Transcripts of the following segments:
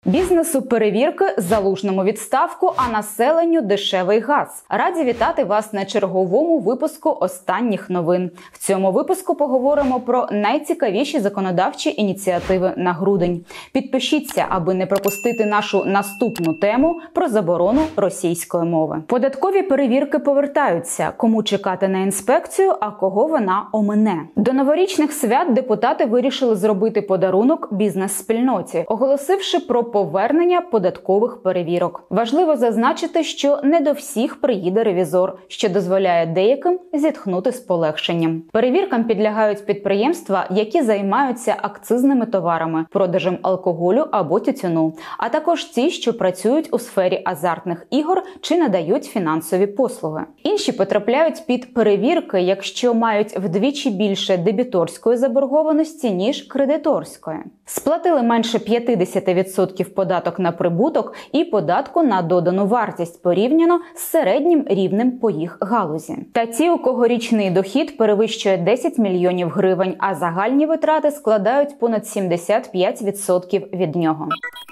Бізнесу перевірки, Залужному відставку, а населенню дешевий газ. Раді вітати вас на черговому випуску останніх новин. В цьому випуску поговоримо про найцікавіші законодавчі ініціативи на грудень. Підпишіться, аби не пропустити нашу наступну тему про заборону російської мови. Податкові перевірки повертаються. Кому чекати на інспекцію, а кого вона омине. До новорічних свят депутати вирішили зробити подарунок бізнес-спільноті, оголосивши про повернення податкових перевірок. Важливо зазначити, що не до всіх приїде ревізор, що дозволяє деяким зітхнути з полегшенням. Перевіркам підлягають підприємства, які займаються акцизними товарами, продажем алкоголю або тютюну, а також ті, що працюють у сфері азартних ігор чи надають фінансові послуги. Інші потрапляють під перевірки, якщо мають вдвічі більше дебіторської заборгованості, ніж кредиторської. Сплатили менше 50% податок на прибуток і податку на додану вартість порівняно з середнім рівнем по їх галузі. Та ті, у кого річний дохід перевищує 10 мільйонів гривень, а загальні витрати складають понад 75% від нього.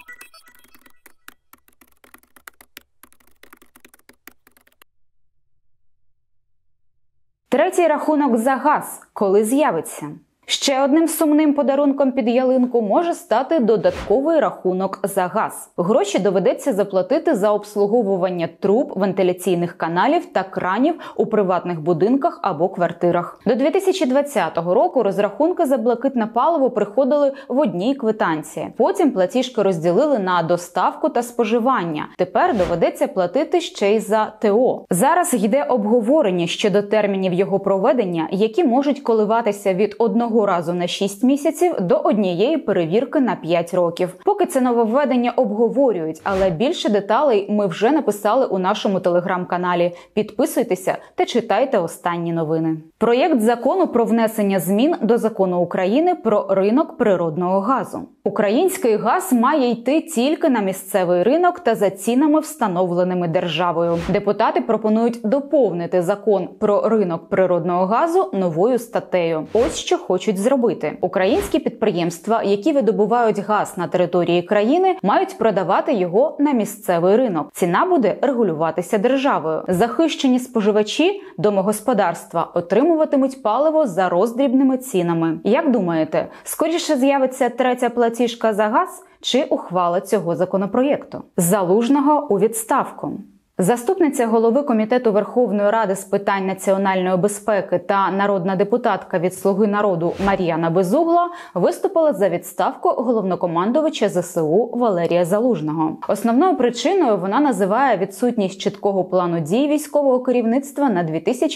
Третій рахунок за газ. Коли з'явиться? Ще одним сумним подарунком під ялинку може стати додатковий рахунок за газ. Гроші доведеться заплатити за обслуговування труб, вентиляційних каналів та кранів у приватних будинках або квартирах. До 2020 року розрахунки за блакитне паливо приходили в одній квитанції. Потім платіжки розділили на доставку та споживання. Тепер доведеться платити ще й за ТО. Зараз йде обговорення щодо термінів його проведення, які можуть коливатися від одного разу на 6 місяців до однієї перевірки на 5 років. Поки це нововведення обговорюють, але більше деталей ми вже написали у нашому телеграм-каналі. Підписуйтеся та читайте останні новини. Проєкт закону про внесення змін до Закону України про ринок природного газу. Український газ має йти тільки на місцевий ринок та за цінами, встановленими державою. Депутати пропонують доповнити Закон про ринок природного газу новою статтею. Ось що хочуть зробити. Українські підприємства, які видобувають газ на території країни, мають продавати його на місцевий ринок. Ціна буде регулюватися державою. Захищені споживачі, домогосподарства отримуватимуть паливо за роздрібними цінами. Як думаєте, скоріше з'явиться третя платіжка за газ чи ухвала цього законопроєкту? Залужного у відставку. Заступниця голови Комітету Верховної Ради з питань національної безпеки та народна депутатка від «Слуги народу» Мар'яна Безугла виступила за відставку головнокомандувача ЗСУ Валерія Залужного. Основною причиною вона називає відсутність чіткого плану дій військового керівництва на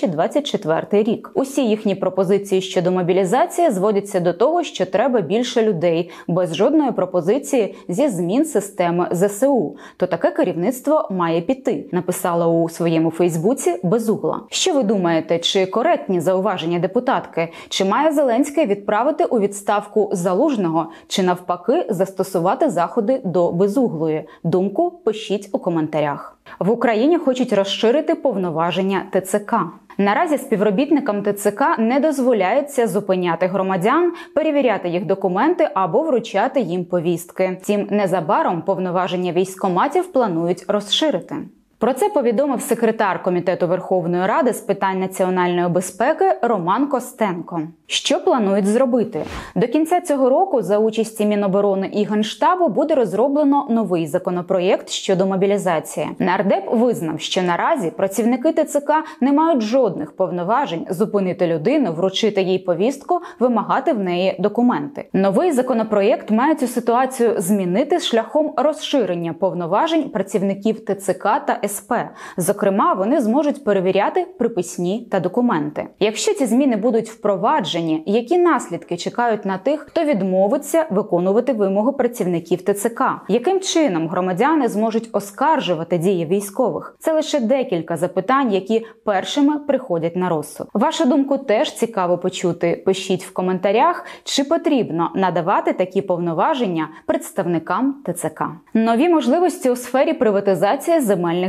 2024 рік. Усі їхні пропозиції щодо мобілізації зводяться до того, що треба більше людей, без жодної пропозиції зі змін системи ЗСУ. То таке керівництво має піти, написала у своєму Фейсбуці Безугла. Що ви думаєте, чи коректні зауваження депутатки? Чи має Зеленський відправити у відставку Залужного? Чи навпаки застосувати заходи до Безуглої? Думку пишіть у коментарях. В Україні хочуть розширити повноваження ТЦК. Наразі співробітникам ТЦК не дозволяється зупиняти громадян, перевіряти їх документи або вручати їм повістки. Втім, незабаром повноваження військкоматів планують розширити. Про це повідомив секретар Комітету Верховної Ради з питань національної безпеки Роман Костенко. Що планують зробити? До кінця цього року за участі Міноборони і Генштабу буде розроблено новий законопроєкт щодо мобілізації. Нардеп визнав, що наразі працівники ТЦК не мають жодних повноважень зупинити людину, вручити їй повістку, вимагати в неї документи. Новий законопроєкт має цю ситуацію змінити шляхом розширення повноважень працівників ТЦК та СП. Зокрема, вони зможуть перевіряти приписні та документи. Якщо ці зміни будуть впроваджені, які наслідки чекають на тих, хто відмовиться виконувати вимоги працівників ТЦК? Яким чином громадяни зможуть оскаржувати дії військових? Це лише декілька запитань, які першими приходять на розсуд. Вашу думку теж цікаво почути. Пишіть в коментарях, чи потрібно надавати такі повноваження представникам ТЦК. Нові можливості у сфері приватизації земельних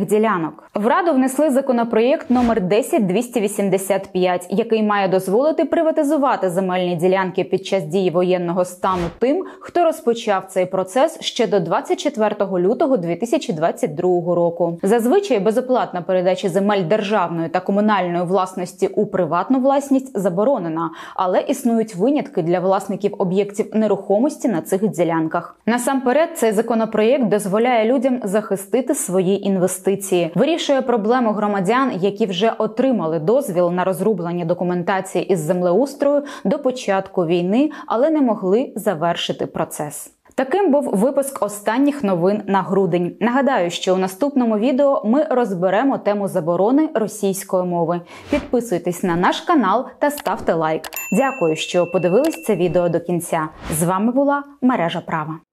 ділянок. В Раду внесли законопроєкт номер 10285, який має дозволити приватизувати земельні ділянки під час дії воєнного стану тим, хто розпочав цей процес ще до 24 лютого 2022 року. Зазвичай безоплатна передача земель державної та комунальної власності у приватну власність заборонена, але існують винятки для власників об'єктів нерухомості на цих ділянках. Насамперед, цей законопроєкт дозволяє людям захистити свої інвестиції, вирішує проблему громадян, які вже отримали дозвіл на розроблення документації із землеустрою до початку війни, але не могли завершити процес. Таким був випуск останніх новин на грудень. Нагадаю, що у наступному відео ми розберемо тему заборони російської мови. Підписуйтесь на наш канал та ставте лайк. Дякую, що подивились це відео до кінця. З вами була Мережа Права.